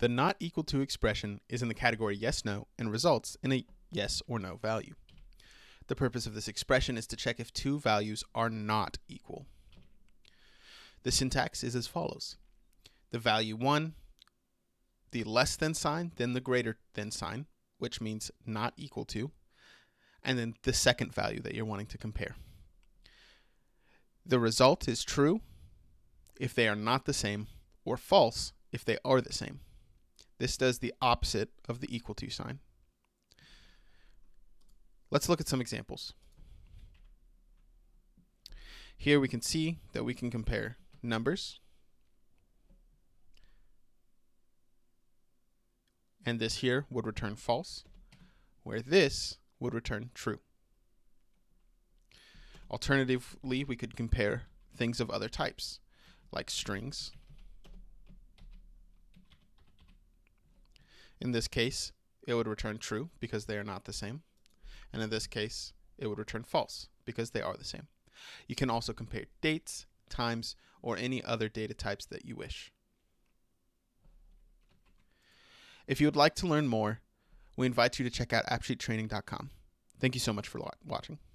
The not equal to expression is in the category yes, no, and results in a yes or no value. The purpose of this expression is to check if two values are not equal. The syntax is as follows. The value 1, the less than sign, then the greater than sign, which means not equal to, and then the second value that you're wanting to compare. The result is true if they are not the same, or false if they are the same. This does the opposite of the equal to sign. Let's look at some examples. Here we can see that we can compare numbers, and this here would return false, where this would return true. Alternatively, we could compare things of other types, like strings. In this case, it would return true because they are not the same. And in this case, it would return false because they are the same. You can also compare dates, times, or any other data types that you wish. If you would like to learn more, we invite you to check out appsheettraining.com. Thank you so much for watching.